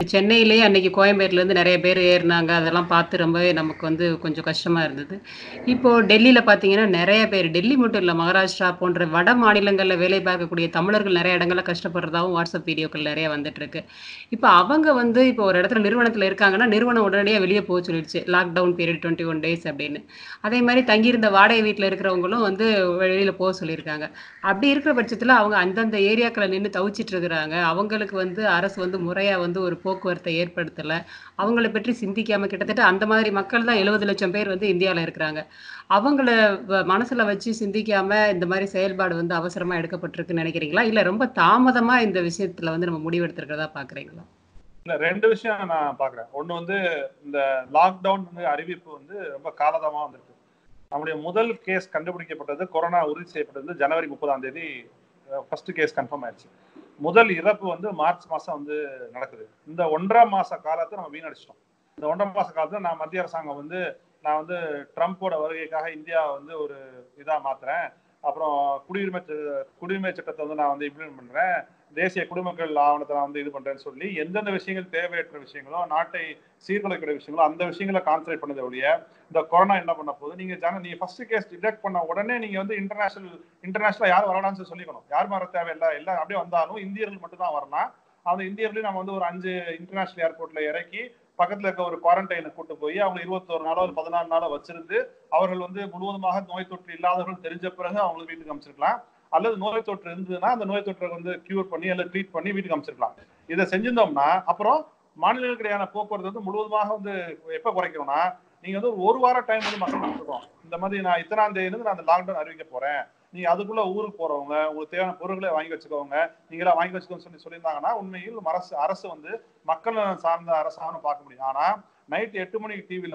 சென்னையிலேயே அன்னைக்கு கோயம்பேட்லேருந்து நெறைய பேர் ஏறுனாங்க. அதெல்லாம் பார்த்து ரொம்பவே நமக்கு வந்து கொஞ்சம் கஷ்டமா இருந்தது. இப்போ டெல்லியில பார்த்தீங்கன்னா, நெறைய பேர் டெல்லி மட்டும் இல்ல, மகாராஷ்டிரா போன்ற வட மாநிலங்கள்ல வேலை பார்க்கக்கூடிய தமிழர்கள் நெறைய இடங்கள்ல கஷ்டப்படுறதாவும் வாட்ஸ்அப் வீடியோக்கள் நெறைய வந்துட்டுருக்கு. இப்ப அவங்க வந்து இப்போ ஒரு இடத்துல நிறுவனத்துல இருக்காங்கன்னா, நிறுவனம் உடனடியா வெளிய போ சொல்லிடுச்சு. லாக்டவுன் பீரியட் 21 டேஸ் அப்படின்னு. அதே மாரி தங்கியிருந்த வாடகை வீட்ல இருக்கிறவங்களும் வந்து வெளியில போ சொல்லியிருக்காங்க. அப்படி இருக்கிற பட்சத்துல அவங்க அந்தந்த ஏரியாக்கள்ல நின்னு தவிச்சிட்டு இருக்கிறாங்க. அவங்களுக்கு வந்து அரசு வந்து முறையா வந்து ஒரு போக்குவரத்த ஏற்படுத்தல. அவங்கள பற்றி சிந்திக்காம கிட்டத்தட்ட அந்த மாதிரி மக்கள் தான் 70,00,000 பேர் வந்து இந்தியால இருக்கிறாங்க. அவங்கள மனசுல வச்சு சிந்திக்காம இந்த மாரி செயல்பாடு வந்து அவசரமா எடுக்கப்பட்டிருக்குன்னு நினைக்கிறீங்களா? இல்ல ரொம்ப தாமதமா இந்த விஷயத்துல வந்து நம்ம முடிவெடுத்திருக்கிறதா பார்க்குறீங்களா? இல்ல 2 விஷயம் நான் பார்க்குறேன். ஒண்ணு வந்து இந்த லாக்டவுன் அறிவிப்பு ரொம்ப காலதாமமா வந்திருக்கு. நம்முடைய முதல் கேஸ் கண்டுபிடிக்கப்பட்டது, கொரோனா உறுதி செய்யப்பட்டது ஜனவரி 30ஆம் தேதி ஃபர்ஸ்ட் கேஸ் கன்ஃபார்ம் ஆயிடுச்சு. முதல் இறப்பு மார்ச் மாசம் நடக்குது. இந்த 1.5 மாச காலத்தை நம்ம வீணடிச்சிட்டோம். இந்த 1.5 மாச காலத்துல மத்திய அரசாங்கம் நான் ட்ரம்ப்போட வருகைக்காக இந்தியா ஒரு இதா மாத்துறேன். அப்புறம் குடியுரிமை சட்டத்தை நான் இம்ப்ளிமெண்ட் பண்றேன். தேசிய குடிமக்கள் ஆவணத்தை நான் இது பண்றேன்னு சொல்லி எந்தெந்த விஷயங்கள் தேவையற்ற விஷயங்களோ, நாட்டை சீர்குலைக்கிற விஷயங்களோ அந்த விஷயங்களை கான்சன்ட்ரேட் பண்ணதை ஒழிய இந்த கொரோனா என்ன பண்ண போகுது, நீங்க ஃபர்ஸ்ட் கேஸ் டிடெக்ட் பண்ண உடனே நீங்க இன்டர்நேஷனலா யாரும் வரலாம்னு சொல்லிக்கணும். யாரும் வர தேவையில்லை, எல்லாம் அப்படியே வந்தாலும் இந்தியர்கள் மட்டும் தான் வரலாம். அந்த இந்தியர்களையும் நம்ம ஒரு 5 இன்டர்நேஷனல் ஏர்போர்ட்ல இறக்கி பக்கத்துல இருக்க ஒரு குவாரண்டைனை கூட்டு போய் அவங்க 21 நாளோ 14 நாளோ வச்சிருந்து அவர்கள் முழுவதுமாக நோய் தொற்று இல்லாதவர்கள் தெரிஞ்ச பிறகு அவங்களுக்கு வீட்டுக்கு அமைச்சிருக்கலாம். அல்லது நோய் தொற்று இருந்ததுன்னா அந்த நோய் தொற்றை கியூர் பண்ணி அல்லது ட்ரீட் பண்ணி வீட்டுக்கு அமைச்சிருக்கலாம். இதை செஞ்சிருந்தோம்னா அப்புறம் மாநிலங்களுக்கிடையான போக்குவரத்து முழுவதுமாக எப்ப குறைக்கணும்னா, நீங்க ஒரு வார டைம் மக்கள் கொடுத்துருக்கோம். இந்த மாதிரி நான் இத்தனாம் தேதி நான் அந்த லாக்டவுன் அறிவிக்க போறேன், நீங்க அதுக்குள்ள ஊருக்கு போறவங்க உங்களுக்கு தேவையான பொருட்களை வாங்கி வச்சுக்கோங்க, நீங்களா வாங்கி வச்சுக்கோன்னு சொல்லியிருந்தாங்கன்னா உண்மையில் அரசு மக்கள் சார்ந்த அரசாக பார்க்க முடியும். ஆனா நைட் 8 மணிக்கு டிவில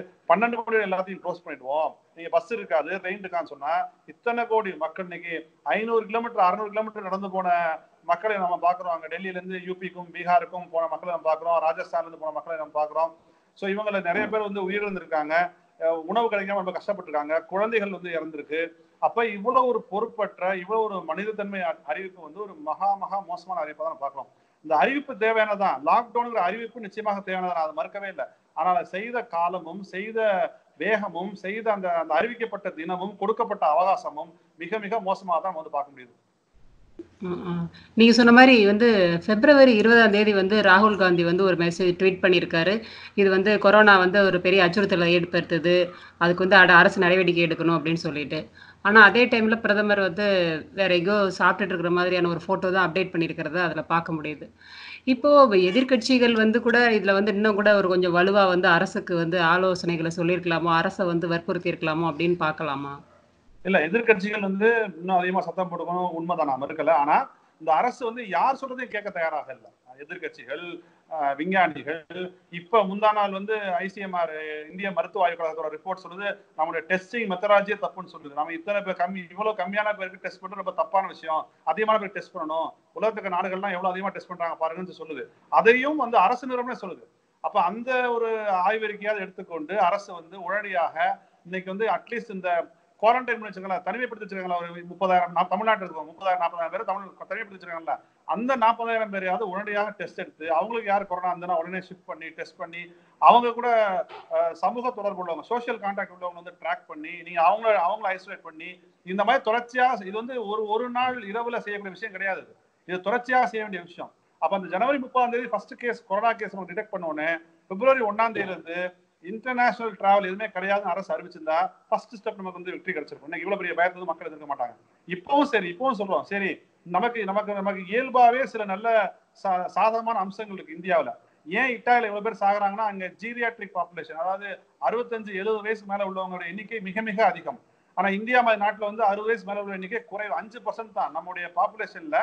12 மணி எல்லாத்தையும் க்ளோஸ் பண்ணிடுவோம், நீங்க பஸ் இருக்காது ட்ரெயின் இருக்கான்னு சொன்னா இத்தனை கோடி மக்கள் இன்னைக்கு 500 கிலோமீட்டர் 600 கிலோமீட்டர் நடந்து போன மக்களை நம்ம பாக்குறோம். அங்க டெல்லியில இருந்து யூபிக்கும் பீகாருக்கும் போன மக்களை நம்ம பாக்குறோம், ராஜஸ்தான்ல இருந்து போன மக்களை நம்ம பாக்குறோம். சோ இவங்கள நிறைய பேர் உயிரிழந்திருக்காங்க, உணவு கிடைக்காம ரொம்ப கஷ்டப்பட்டிருக்காங்க, குழந்தைகள் இறந்திருக்கு. அப்ப இவ்வளவு ஒரு பொறுப்பற்ற இவ்வளவு ஒரு மனிதத்தன்மை அறிவிப்பு ஒரு மகா மகா மோசமான அறிவிப்பை தான் பார்க்கிறோம். இந்த அறிவிப்பு தேவையானதான், லாக்டவுன் அறிவிப்பு நிச்சயமாக தேவையானதான், அதை மறுக்கவே இல்லை. ஆனால் செய்த காலமும் செய்த வேகமும் செய்த அந்த அறிவிக்கப்பட்ட தினமும் கொடுக்கப்பட்ட அவகாசமும் மிக மிக மோசமாக தான் பார்க்க முடியுது. நீங்க சொன்ன மாதிரி பிப்ரவரி 20ஆம் தேதி ராகுல் காந்தி ஒரு மெசேஜ் ட்வீட் பண்ணியிருக்காரு. இது கொரோனா ஒரு பெரிய அச்சுறுத்தலை ஏற்படுத்துது, அதுக்கு அரசு நடவடிக்கை எடுக்கணும் அப்படின்னு சொல்லிட்டு. ஆனா அதே டைம்ல பிரதமர் வேற எங்கோ சாப்பிட்டுட்டு இருக்கிற மாதிரியான ஒரு போட்டோ தான் அப்டேட் பண்ணியிருக்கிறத அதுல பார்க்க முடியுது. இப்போ எதிர்க்கட்சிகள் கூட இதுல இன்னும் கூட ஒரு கொஞ்சம் வலுவா அரசுக்கு ஆலோசனைகளை சொல்லியிருக்கலாமோ, அரசை வற்புறுத்தி இருக்கலாமோ அப்படின்னு பார்க்கலாமா? இல்ல, எதிர்கட்சிகள் இன்னும் அதிகமா சத்தம் போட்டுக்கணும், உண்மைதான், நான் மறுக்கல. ஆனா இந்த அரசு யார் சொல்றதையும் கேட்க தயாராக இல்லை. எதிர்கட்சிகள், விஞ்ஞானிகள் இப்ப முந்தா நாள் ICMR இந்திய மருத்துவ ஆய்வு கழகத்தோட ரிப்போர்ட் சொல்லுது, நம்மளுடைய டெஸ்டிங் மெத்தடாலஜியே தப்புன்னு சொல்லுது. நம்ம இத்தனை பேர் இவ்வளவு கம்மியான பேருக்கு டெஸ்ட் பண்றது ரொம்ப தப்பான விஷயம், அதிகமான பேர் டெஸ்ட் பண்ணணும், உலகத்துக்கு நாடுகள்லாம் எவ்வளவு அதிகமா டெஸ்ட் பண்றாங்க பாருங்கன்னு சொல்லுது. அதையும் அரசு நிறுவனமே சொல்லுது. அப்ப அந்த ஒரு ஆய்வறிக்கையாவது எடுத்துக்கொண்டு அரசு உடனடியாக இன்னைக்கு அட்லீஸ்ட் இந்த குவாரண்டைன் பண்ணி வச்சிருக்காங்க, தனிமைப்படுத்தி வச்சிருக்காங்களா, ஒரு 30,000 தமிழ்நாட்டில் இருக்கும் 30,000 40,000 பேர் தனிமைப்படுத்தி வச்சிருக்காங்கல்ல, அந்த 40,000 பேரையாவது உடனடியாக டெஸ்ட் எடுத்து அவங்களுக்கு யார் கொரோனா இருந்தா உடனே ஷிஃப்ட் பண்ணி டெஸ்ட் பண்ணி அவங்க கூட சமூக தொடர்பு உள்ளவங்க, சோசியல் கான்டாக்ட் உள்ளவங்க ட்ராக் பண்ணி நீங்க அவங்கள ஐசோலேட் பண்ணி இந்த மாதிரி தொடர்ச்சியாக இது ஒரு நாள் இரவுல செய்யக்கூடிய விஷயம் கிடையாது. இது தொடர்ச்சியாக செய்ய வேண்டிய விஷயம். அப்ப அந்த ஜனவரி 30ஆம் தேதி first case corona case detect பண்ண உடனே பிப்ரவரி 1ஆம் தேதியில இருந்து இன்டர்நேஷனல் டிராவல் எதுவுமே கிடையாது அரசு அறிவிச்சிருந்தா ஃபர்ஸ்ட் ஸ்டெப் நமக்கு வெற்றி கிடைச்சிருக்கும். இவ்வளவு பெரிய பயத்தை மக்கள் எதிர்க்க மாட்டாங்க. இப்பவும் சொல்றோம், சரி நமக்கு இயல்பாவே சில நல்ல சாதகமான அம்சங்கள் இருக்கு இந்தியாவில. ஏன் இட்டாலியில இவ்வளவு பேர் சாகுறாங்கன்னா, அங்க ஜீரியாட்ரிக் பாப்புலேஷன், அதாவது 65-70 வயசு மேல உள்ளவங்களோட எண்ணிக்கை மிக மிக அதிகம். ஆனா இந்தியா மாதிரி நாட்டுல 60 வயசு மேல உள்ள எண்ணிக்கை குறைவு, 5% தான். நம்முடைய பாப்புலேஷன்ல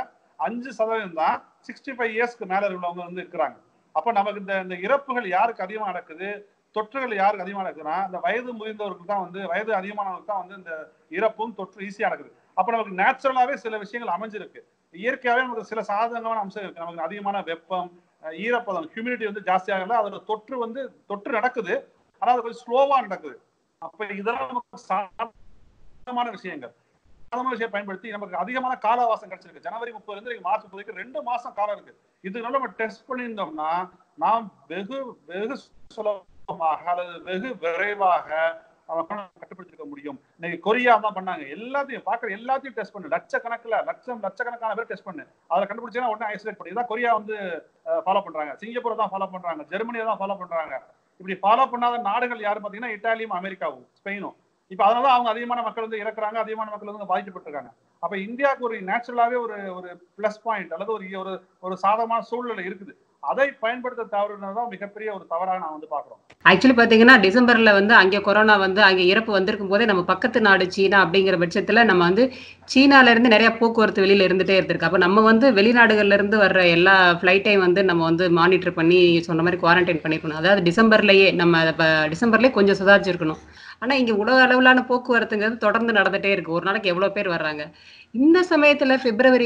5% தான் 65 இயர்ஸ்க்கு மேல உள்ளவங்க இருக்கிறாங்க. அப்ப நமக்கு இந்த இறப்புகள் யாருக்கு அதிகமா நடக்குது, தொற்றுகள் யாருக்கு அதிகமா நடக்குதுன்னா, இந்த வயது முதிர்ந்தவருக்கு தான் வயது அதிகமானவருக்கு தான் இந்த இறப்பும் தொற்று ஈஸியா நடக்குது. அப்ப நமக்கு நேச்சுரலாவே சில விஷயங்கள் அமைஞ்சிருக்கு, இயற்கையாவே நமக்கு சில சாதகமான அம்சம் இருக்கு. நமக்கு அதிகமான வெப்பம், ஈரப்பதம், ஹியூமிடிட்டி ஜாஸ்தியாக அதோட தொற்று நடக்குது, ஆனா அது கொஞ்சம் ஸ்லோவா நடக்குது. அப்ப இதெல்லாம் நமக்கு சாதகமான விஷயங்கள். பயன்படுத்தி நமக்கு அதிகமான கால அவகாசம் கிடைச்சிருக்கு. ஜனவரி 30 இருந்து மார்ச் 30 2 மாசம் காலம் இருக்கு. இது நம்ம டெஸ்ட் பண்ணியிருந்தோம்னா நாம் வெகு வெகு சுலபமாக அல்லது வெகு விரைவாக கட்டுப்படுத்திக்க முடியும். இன்னைக்கு கொரியா தான் பண்ணாங்க. எல்லாத்தையும் பாக்குற எல்லாத்தையும் டெஸ்ட் பண்ணு, லட்சக்கணக்கான பேர் டெஸ்ட் பண்ணு, அதை கண்டுபிடிச்சா உடனே ஐசோலேட் பண்ணி. இதான் கொரியா வந்து ஃபாலோ பண்றாங்க, சிங்கப்பூர் தான் ஃபாலோ பண்றாங்க, ஜெர்மனியை தான் ஃபாலோ பண்றாங்க. இப்படி ஃபாலோ பண்ணாத நாடுகள் யாரு பாத்தீங்கன்னா இட்டாலியும் அமெரிக்காவும் ஸ்பெயினும். இப்ப அதனால அவங்க அதிகமான மக்கள் வந்து இறக்குறாங்க, அதிகமான மக்கள் வந்து பாதிக்கப்பட்டிருக்காங்க. அப்ப இந்தியாவுக்கு ஒரு நேச்சுரலாவே ஒரு ஒரு பிளஸ் பாயிண்ட் அல்லது ஒரு ஒரு சாதகமான சூழ்நிலை இருக்குது. அதை பயன்படுத்த தவறுனதான் மிகப்பெரிய ஒரு தவறாக நான் வந்து பாக்குறோம். ஆக்சுவலி பாத்தீங்கன்னா டிசம்பர்ல வந்து அங்கே கொரோனா வந்து அங்கே இறப்பு வந்திருக்கும் போதே நம்ம பக்கத்து நாடு சீனா அப்படிங்கிற பட்சத்துல நம்ம வந்து சீனால இருந்து நிறைய போக்குவரத்து வெளியில இருந்துட்டே இருந்திருக்கு. அப்ப நம்ம வந்து வெளிநாடுகள்ல இருந்து வர்ற எல்லா ஃபிளைட்டையும் வந்து நம்ம வந்து மானிட்டர் பண்ணி சொன்ன மாதிரி குவாரண்டைன் பண்ணிருக்கணும். அதாவது டிசம்பர்லயே நம்ம டிசம்பர்லயே கொஞ்சம் சுதாரிச்சிருக்கணும். ஆனா இங்க உலக அளவிலான போக்குவரத்துங்கிறது தொடர்ந்து நடந்துட்டே இருக்கு. ஒரு நாளைக்கு எவ்வளவு பேர் வர்றாங்க. இந்த சமயத்துல பிப்ரவரி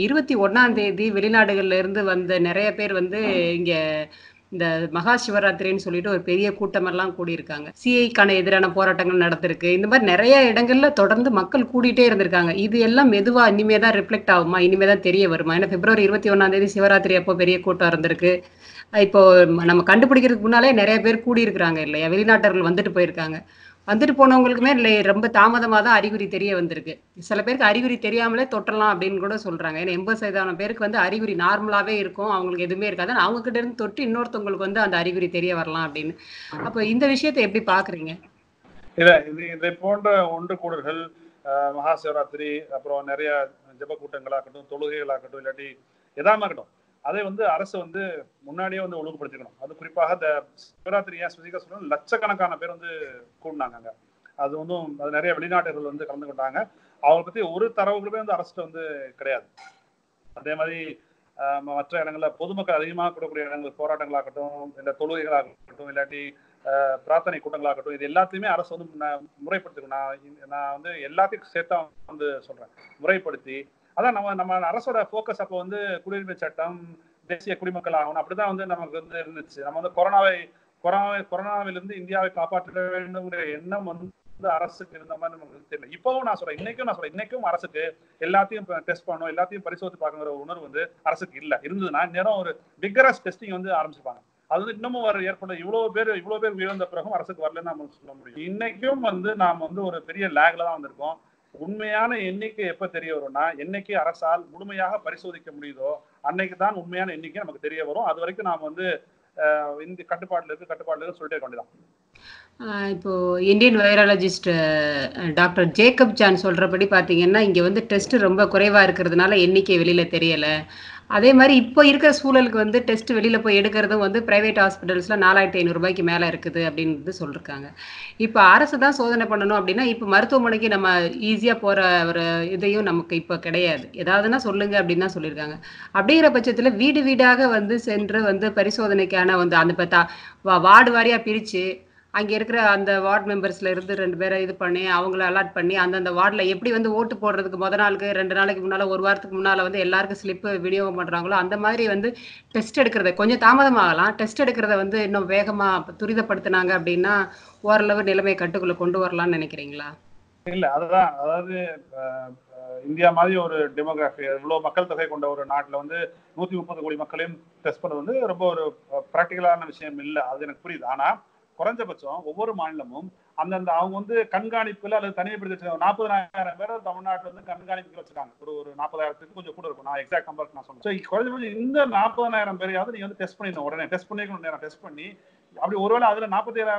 21 வெளிநாடுகள்ல இருந்து வந்த நிறைய பேர் வந்து இங்க இந்த மகா சிவராத்திரின்னு சொல்லிட்டு ஒரு பெரிய கூட்டமெல்லாம் கூடியிருக்காங்க. சிஐக்கான எதிரான போராட்டங்கள் நடந்திருக்கு. இந்த மாதிரி நிறைய இடங்கள்ல தொடர்ந்து மக்கள் கூடிட்டே இருந்திருக்காங்க. இது எல்லாம் மெதுவா இனிமே தான் ரிஃப்ளெக்ட் ஆகுமா, இனிமே தான் தெரிய வருமா? ஏன்னா பிப்ரவரி 21 சிவராத்திரி அப்போ பெரிய கூட்டம் இருந்திருக்கு. இப்போ நம்ம கண்டுபிடிக்கிறதுக்கு முன்னாலே நிறைய பேர் கூடியிருக்கிறாங்க இல்லையா? வெளிநாட்டவர்கள் வந்துட்டு போயிருக்காங்க. வந்துட்டு போனவங்களுக்குமே ரொம்ப தாமதமா தான் அறிகுறி தெரிய வந்திருக்கு. சில பேருக்கு அறிகுறி தெரியாமலே தொற்றலாம் அப்படின்னு கூட சொல்றாங்க. ஏன்னா 80% பேருக்கு வந்து அறிகுறி நார்மலாவே இருக்கும். அவங்களுக்கு எதுவுமே இருக்காது. ஆனா அவங்க கிட்ட இருந்து தொட்டு இன்னொருத்தவங்களுக்கு வந்து அந்த அறிகுறி தெரிய வரலாம் அப்படின்னு. அப்ப இந்த விஷயத்தை எப்படி பாக்குறீங்க? இல்ல இதை போன்ற ஒன்று கூடல்கள், மகா சிவராத்திரி, அப்புறம் நிறைய ஜெப கூட்டங்களாகட்டும், தொழுகைகளாகட்டும், இல்லாட்டி எதாம இருக்கட்டும், அதை வந்து அரசு வந்து முன்னாடியே வந்து ஒழுங்குபடுத்திக்கணும். அது குறிப்பாக இந்த சிவராத்திரி ஏன் ஸ்பெசிஃபிக்கா சொல்லணும், லட்சக்கணக்கான பேர் வந்து கூடினாங்க அங்க. அது வந்து அது நிறைய வெளிநாட்டுகள் வந்து கலந்து கொண்டாங்க. அவங்களை பத்தி ஒரு தரவுகளுமே வந்து அரசு வந்து கிடையாது. அதே மாதிரி மற்ற இடங்கள்ல பொதுமக்கள் அதிகமாக கூடக்கூடிய இடங்கள், போராட்டங்களாகட்டும், இல்ல தொழுகைகளாகட்டும், இல்லாட்டி பிரார்த்தனை கூட்டங்களாகட்டும், இது எல்லாத்தையுமே அரசு வந்து முறைப்படுத்திக்கணும். நான் வந்து எல்லாத்தையும் சேர்த்தா வந்து சொல்றேன், முறைப்படுத்தி. அதான் நம்ம அரசோட போக்கஸ் அப்போ வந்து குடியுரிமை சட்டம், தேசிய குடிமக்கள் ஆகணும், அப்படிதான் வந்து நமக்கு வந்து இருந்துச்சு. நம்ம வந்து கொரோனாவிலிருந்து இந்தியாவை காப்பாற்ற வேண்டும்ங்கிற எண்ணம் வந்து அரசுக்கு இருந்த மாதிரி நமக்கு தெரியல. இப்பவும் நான் சொல்றேன், இன்னைக்கும் அரசுக்கு எல்லாத்தையும் டெஸ்ட் பண்ணணும், எல்லாத்தையும் பரிசோதித்து பார்க்கணுங்கிற உணர்வு வந்து அரசுக்கு இல்ல. இருந்ததுன்னா நேரம் ஒரு பிகரஸ் டெஸ்டிங் வந்து ஆரம்பிச்சிருப்பாங்க. அது வந்து இன்னமும் ஏற்படும். இவ்வளவு பேர் உயர்ந்த பிறகும் அரசுக்கு வரலன்னு நம்ம சொல்ல முடியும். இன்னைக்கும் வந்து நாம் வந்து ஒரு பெரிய லேக்ல தான் வந்திருக்கோம். உண்மையான எண்ணிக்கை எப்ப தெரிய வரும்னா, என்னைக்கு அரசால் முழுமையாக பரிசோதிக்க முடியுதோ அன்னைக்கு தான் உண்மையான எண்ணிக்கை நமக்கு தெரிய வரும். அது வரைக்கும் நாம வந்து இந்த கட்டுப்பாடுல இருக்கு சொல்லிட்டே இருக்க வேண்டியதான். இப்போ Indian virologist doctor Jacob John சொல்றபடி பார்த்தீங்கன்னா, இங்க வந்து டெஸ்ட் ரொம்ப குறைவா இருக்கிறதுனால எண்ணிக்கை வெளியில தெரியல. அதே மாரி இப்போ இருக்கிற சூழலுக்கு வந்து டெஸ்ட் வெளியில போய் எடுக்கிறதும் வந்து பிரைவேட் ஹாஸ்பிட்டல்ஸ்ல ரூ. 4,500 மேல இருக்குது அப்படின்னு சொல்லிருக்காங்க. இப்ப அரசு தான் சோதனை பண்ணணும் அப்படின்னா, இப்ப மருத்துவமனைக்கு நம்ம ஈஸியா போற ஒரு இதையும் நமக்கு இப்ப கிடையாது. ஏதாவதுன்னா சொல்லுங்க அப்படின்னு தான் சொல்லியிருக்காங்க. அப்படிங்கிற பட்சத்துல வீடு வீடாக வந்து சென்று வந்து பரிசோதனைக்கான வந்து அந்த வார்டு வாரியா பிரிச்சு அங்க இருக்கிற அந்த வார்டு மெம்பர்ஸ்ல இருந்து 2 பேரை இது பண்ணி, அவங்கள அலாட் பண்ணி, அந்தந்த வார்டுல எப்படி வந்து ஓட்டு போடுறதுக்கு நாளுக்கு, 2 நாளைக்கு முன்னால, 1 வாரத்துக்கு முன்னால வந்து எல்லாருக்கும் ஸ்லிப் விநியோகம் பண்றாங்களோ, அந்த மாதிரி வந்து டெஸ்ட் எடுக்கிறத கொஞ்சம் தாமதமாகலாம். டெஸ்ட் எடுக்கிறத வந்து இன்னும் வேகமா துரிதப்படுத்துனாங்க அப்படின்னா, ஓரளவு நிலைமைய கட்டுக்குள்ள கொண்டு வரலாம்னு நினைக்கிறீங்களா? இல்ல அதுதான். அதாவது இந்தியா மாதிரி ஒரு டெமோகிராஃபி, இவ்வளவு மக்கள் தொகை கொண்ட ஒரு நாட்டுல வந்து 130 கோடி மக்களையும் டெஸ்ட் பண்ணது வந்து ரொம்ப ஒரு பிராக்டிகலான விஷயம் இல்ல. அது எனக்கு புரியுது. ஆனா குறைஞ்சபட்சம் ஒவ்வொரு மாநிலமும் அந்தந்த அவங்க வந்து கண்காணிப்புல அல்லது தனிமைப்படுத்தி 40,000 பேரை தமிழ்நாட்டுல வந்து கண்காணிப்புல வச்சிருக்காங்க. ஒரு 40,000 கொஞ்சம் கூட இருக்கும். நான் எக்ஸாக்ட் நம்பர் நான் சொல்றேன். குறைஞ்சபட்சம் இந்த 40,000 பேரையாவது நீங்க வந்து டெஸ்ட் பண்ணிடணும். உடனே டெஸ்ட் பண்ணிக்கணும். டெஸ்ட் பண்ணி அப்படி ஒருவேளை அதுல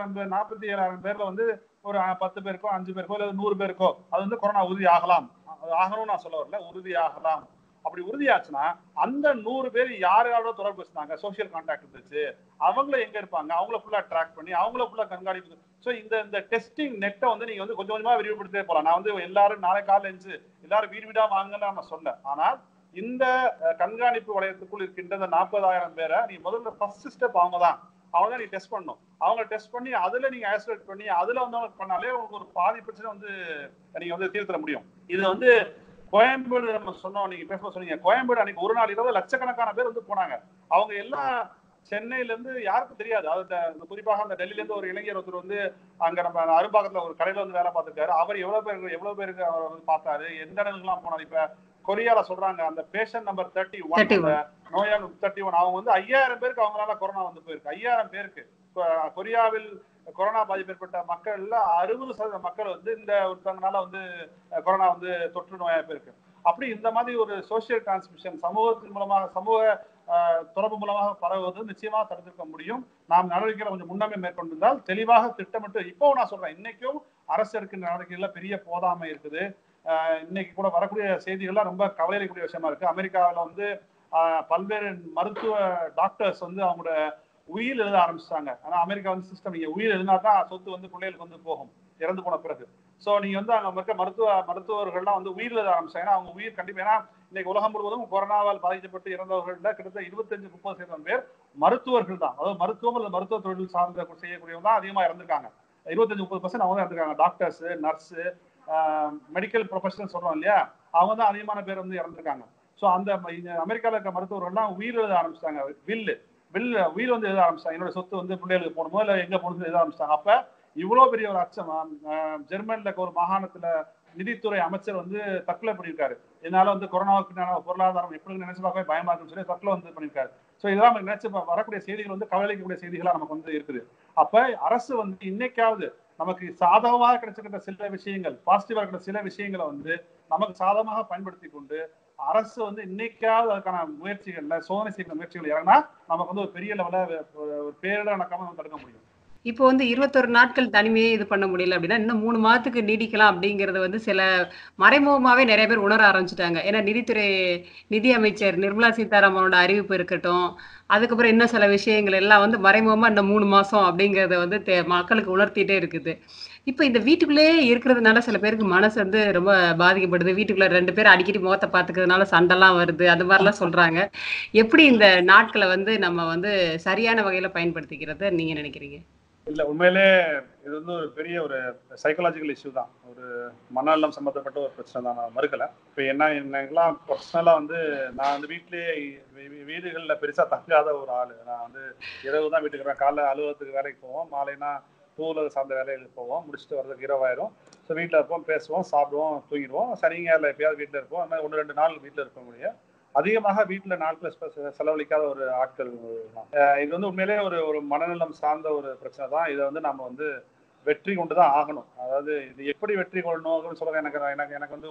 47,000 பேர்ல வந்து ஒரு 10 பேருக்கோ 5 பேருக்கோ இல்ல 100 பேருக்கோ அது வந்து கொரோனா உறுதி ஆகலாம். ஆகணும்னு நான் சொல்ல வரல, உறுதி ஆகலாம். அப்படி உறுதியாச்சுன்னா அந்த 100 பேர் யாரோட தொடர்பு வச்சிருந்தாங்க, சோசியல் கான்டாக்ட் இருந்துச்சு, அவங்கள எங்க இருப்பாங்க, அவங்கள ஃபுல்லா ட்ராக் பண்ணி அவங்கள ஃபுல்லா கண்காணிப்பு. ஸோ இந்த டெஸ்டிங் நெட்டை வந்து நீங்க வந்து கொஞ்சம் கொஞ்சமா விரிவுபடுத்தே போகலாம். நான் வந்து எல்லாரும் நாளை காலையில எழுந்து எல்லாரும் வீடு வீடா வாங்கன்னு நம்ம சொல்ல. ஆனால் இந்த கண்காணிப்பு வளையத்துக்குள் இருக்கின்ற இந்த 40,000 பேரை நீ முதல்ல ஃபர்ஸ்ட் ஸ்டெப் அவங்க தான் நீ டெஸ்ட் பண்ணணும். அவங்க டெஸ்ட் பண்ணி அதுல நீங்க ஐசோலேட் பண்ணி அதுல வந்து பண்ணாலே உங்களுக்கு ஒரு பாதி பிரச்சனை வந்து நீங்க வந்து தீர்த்திட முடியும். இது வந்து கோயம்பேடு நம்ம சொன்னோம், நீங்க பேச சொன்னீங்க. கோயம்பேடு அன்னைக்கு ஒரு நாள் இரவு லட்சக்கணக்கான பேர் வந்து போனாங்க. அவங்க எல்லாம் சென்னையில இருந்து யாருக்கும் தெரியாது. அது குறிப்பாக அந்த டெல்லியில இருந்து ஒரு இளைஞர் ஒருத்தர் வந்து அங்க நம்ம அரும்பாக்கத்துல ஒரு கடையில வந்து வேலை பார்த்திருக்காரு. அவர் எவ்வளவு பேருக்கு அவர் வந்து பார்த்தாரு, எந்த இடங்களுக்கு எல்லாம் போனாரு. இப்ப கொரியால சொல்றாங்க அந்த பேஷண்ட் நம்பர் 31 அந்த நோயாளி 31 அவங்க வந்து 5000 பேருக்கு அவங்களால கொரோனா வந்து போயிருக்கு. 5000 பேருக்கு. கொரியாவில் கொரோனா பாதிப்பு ஏற்பட்ட மக்கள்ல 60% மக்கள் வந்து இந்த ஒருத்தவங்கனால வந்து கொரோனா வந்து தொற்று நோயா போயிருக்கு. அப்படி இந்த மாதிரி ஒரு சோசியல் டிரான்ஸ்மிஷன் சமூகத்தின் மூலமாக சமூக தொடர்பு மூலமாக பரவுவது நிச்சயமாக தடுத்திருக்க முடியும். நாம் நடவடிக்கைகளை கொஞ்சம் முன்னமே மேற்கொண்டிருந்தால் தெளிவாக திட்டமிட்டு இப்போ நான் சொல்றேன் இன்னைக்கும் அரசு இருக்கின்ற நடவடிக்கைகள்ல பெரிய போதாமை இருக்குது. இன்னைக்கு கூட வரக்கூடிய செய்திகள்லாம் ரொம்ப கவலையக்கூடிய விஷயமா இருக்கு. அமெரிக்காவில் வந்து பல்வேறு மருத்துவ டாக்டர்ஸ் வந்து அவங்களோட உயிர் எழுத ஆரம்பிச்சிட்டாங்க. ஆனா அமெரிக்கா வந்து சிஸ்டம் நீங்க உயிர் எழுதினா தான் சொத்து வந்து பிள்ளைகளுக்கு வந்து போகும் இறந்து போன பிறகு. ஸோ நீங்க வந்து அங்க இருக்க மருத்துவர்கள்லாம் வந்து உயிர் எழுத ஆரம்பிச்சாங்க. அவங்க உயிர் கண்டிப்பா ஏன்னா இன்னைக்கு உலகம் முழுவதும் கொரோனாவால் பாதிக்கப்பட்டு இறந்தவர்கள்ல கிட்டத்தட்ட 25-30% பேர் மருத்துவர்கள் தான். அதாவது மருத்துவம் அல்லது மருத்துவ தொழில் சார்ந்த செய்யக்கூடியவங்க தான் அதிகமா இறந்திருக்காங்க. 25-30% அவங்க தான் இருந்திருக்காங்க. டாக்டர்ஸ், நர்ஸ், மெடிக்கல் ப்ரொஃபஷனல் சொல்றோம் இல்லையா, அவங்க தான் அதிகமான பேர் வந்து இறந்திருக்காங்க. ஸோ அந்த அமெரிக்காவில் இருக்க மருத்துவர்கள்லாம் உயிர் எழுத ஆரம்பிச்சிட்டாங்க. உயிர் வந்து எழுத ஆரம்பிச்சிட்டாங்க. என்னோட சொத்து வந்து பிள்ளைகளுக்கு போகணுமோ இல்லை எங்க போகணும்னு எழுத ஆரம்பிச்சிட்டாங்க. அப்ப இவ்வளவு பெரிய ஒரு அச்சம். ஜெர்மன்ல ஒரு மாகாணத்துல நிதித்துறை அமைச்சர் வந்து தற்கொலை பண்ணியிருக்காரு. இதனால வந்து கொரோனாவுக்கு பொருளாதாரம் எப்படி நினைச்சு பார்க்கவே பயமா இருக்குன்னு சொல்லி தற்கொலை வந்து பண்ணியிருக்காரு. ஸோ இதெல்லாம் நினைச்சு வரக்கூடிய செய்திகள் வந்து கவலைக்கக்கூடிய செய்திகளா நமக்கு வந்து இருக்குது. அப்ப அரசு வந்து இன்னைக்காவது நமக்கு சாதகமாக கிடைச்சிருக்கிற சில விஷயங்கள், பாசிட்டிவா இருக்கிற சில விஷயங்களை வந்து நமக்கு சாதகமாக பயன்படுத்தி கொண்டு அரசு வந்து இன்னைக்காவது அதுக்கான முயற்சிகள்ல சோதனை செய்கிற முயற்சிகள் இறங்கினா நமக்கு வந்து ஒரு பெரிய லெவல ஒரு பேரிடர் நடக்காம தடுக்க முடியும். இப்போ வந்து 21 நாட்கள் தனிமையே இது பண்ண முடியல அப்படின்னா, இன்னும் 3 மாதத்துக்கு நீடிக்கலாம் அப்படிங்கிறது வந்து சில மறைமுகமாவே நெறைய பேர் உணர ஆரம்பிச்சுட்டாங்க. ஏன்னா நிதி அமைச்சர் நிர்மலா சீதாராமனோட அறிவிப்பு இருக்கட்டும், அதுக்கப்புறம் இன்னும் சில விஷயங்கள் எல்லாம் வந்து மறைமுகமா இந்த 3 மாசம் அப்படிங்கிறத வந்து மக்களுக்கு உணர்த்திட்டே இருக்குது. இப்ப இந்த வீட்டுக்குள்ளேயே இருக்கிறதுனால சில பேருக்கு மனசு வந்து ரொம்ப பாதிக்கப்படுது. வீட்டுக்குள்ள 2 பேர் அடிக்கடி முகத்த பார்த்துக்கிறதுனால சண்டைலாம் வருது. அது மாரிலாம் சொல்றாங்க. எப்படி இந்த நாட்கள வந்து நம்ம வந்து சரியான வகையில பயன்படுத்திக்கிறத நீங்க நினைக்கிறீங்க? இல்ல உண்மையிலே இது வந்து ஒரு பெரிய ஒரு சைக்காலஜிக்கல் இஷ்யூ தான். ஒரு மனநலம் சம்பந்தப்பட்ட ஒரு பிரச்சனை தான், நான் மறுக்கல. இப்போ என்னெல்லாம் பர்சனலா வந்து நான் வந்து வீட்லயே வீடுகளில் பெருசா தங்காத ஒரு ஆளு. நான் வந்து இரவு தான் வீட்டுக்கு வரேன். காலைல அலுவலகத்துக்கு வேலைக்கு போவோம், மாலைனா பூவுலக சார்ந்த வேலைகளுக்கு போவோம், முடிச்சுட்டு வரதுக்கு இரவாயிரும். ஸோ வீட்டில் இருப்போம், பேசுவோம், சாப்பிடுவோம், தூங்கிடுவோம். சனிஞாயிறுல எப்பயாவது வீட்டில் இருப்போம். அந்த மாதிரி 1-2 நாள் வீட்டில் இருக்க முடியும். அதிகமாக வீட்டில் நாட்கள் செலவழிக்காத ஒரு ஆட்கள் தான். இது வந்து உண்மையிலே ஒரு மனநலம் சார்ந்த ஒரு பிரச்சனை தான். இதை வந்து நம்ம வந்து வெற்றி கொண்டு தான் ஆகணும். அதாவது இது எப்படி வெற்றி கொள்ளணும் அப்படின்னு சொல்ல எனக்கு வந்து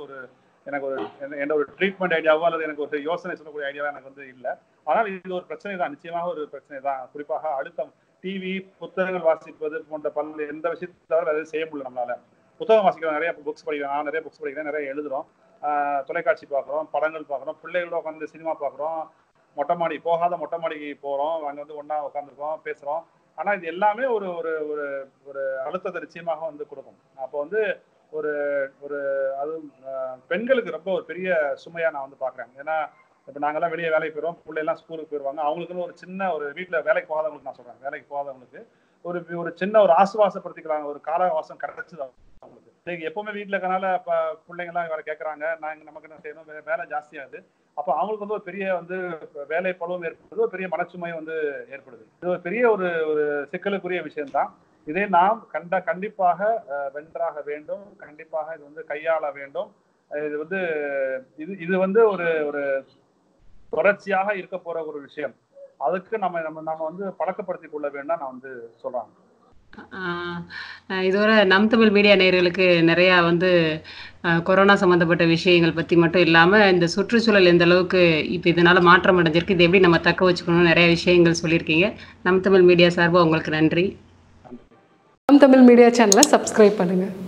என்ன ஒரு ட்ரீட்மெண்ட் ஐடியாவோ அல்லது எனக்கு ஒரு யோசனை சொல்லக்கூடிய ஐடியாவோ எனக்கு வந்து இல்லை. ஆனால் இது ஒரு பிரச்சனை தான், நிச்சயமாக ஒரு பிரச்சனை தான். குறிப்பாக அழுத்தம், டிவி, புத்தகங்கள் வாசிப்பது போன்ற எந்த விஷயத்தாலும் அதை செய்ய முடியல நம்மளால. புத்தகம் வாசிக்கிறோம், நிறைய புக்ஸ் படிக்கிறேன், நான் நிறைய புக்ஸ் படிக்கிறேன், நிறைய எழுதுறோம், தொலைக்காட்சி பார்க்குறோம், படங்கள் பார்க்குறோம், பிள்ளைகளோட உட்காந்து சினிமா பார்க்குறோம், மொட்டை மாடிக்கு போகிறோம், அங்கே வந்து ஒன்றா உட்காந்துருக்கோம், பேசுகிறோம். ஆனால் இது எல்லாமே ஒரு ஒரு ஒரு அழுத்தத்தை நிச்சயமாக வந்து கொடுக்கும். அப்போ வந்து ஒரு ஒரு அது பெண்களுக்கு ரொம்ப ஒரு பெரிய சுமையாக நான் வந்து பார்க்குறேன். ஏன்னா இப்போ நாங்கள்லாம் வெளியே வேலைக்கு போயிடுவோம், பிள்ளைலாம் ஸ்கூலுக்கு போயிடுவாங்க. அவங்களுக்குன்னு ஒரு சின்ன ஒரு வீட்டில் வேலைக்கு போகாதவங்களுக்கு நான் சொல்கிறேன், வேலைக்கு போகாதவங்களுக்கு ஒரு சின்ன ஒரு ஆசுவாசப்படுத்திக்கிறாங்க, ஒரு காலவாசம் கிடைச்சது அவங்களுக்கு. இன்னைக்கு எப்பவுமே வீட்டில் இருக்கனால இப்போ பிள்ளைங்கலாம் வேலை கேட்குறாங்க, நமக்கு என்ன செய்யணும், வேலை ஜாஸ்தியாகுது. அப்போ அவங்களுக்கு வந்து ஒரு பெரிய வந்து வேலை பழுவும் ஏற்படுது, ஒரு பெரிய மனச்சுமையும் வந்து ஏற்படுது. இது ஒரு பெரிய ஒரு சிக்கலுக்குரிய விஷயம்தான். இதை நாம் கண்டிப்பாக வென்றாக வேண்டும், கண்டிப்பாக இது வந்து கையாள வேண்டும். இது வந்து ஒரு தொடர்ச்சியாக இருக்க போற ஒரு விஷயம். அதுக்கு நம்ம வந்து பழக்கப்படுத்திக் கொள்ள வேண்டும் நான் வந்து சொல்றாங்க. இதுவரை நம் தமிழ் மீடியா நேயர்களுக்கு நிறைய வந்து கொரோனா சம்பந்தப்பட்ட விஷயங்கள் பத்தி மட்டும் இல்லாம இந்த சுற்றுச்சூழல் எந்த அளவுக்கு இப்ப இதனால மாற்றம் அடைஞ்சிருக்கு, இது எப்படி நம்ம தக்க வச்சுக்கணும், நிறைய விஷயங்கள் சொல்லியிருக்கீங்க. நம் தமிழ் மீடியா சார்பா உங்களுக்கு நன்றி. நம் தமிழ் மீடியா சேனலை சப்ஸ்கிரைப் பண்ணுங்க.